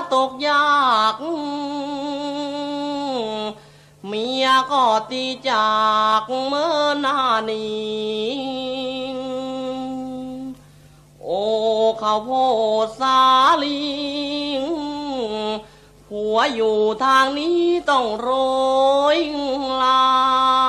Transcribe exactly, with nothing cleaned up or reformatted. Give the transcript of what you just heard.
ตกยากเมียก็ตีจากเมื่อหน้านี้โอ้ข้าวโพดสาลีผัวอยู่ทางนี้ต้องโรยลา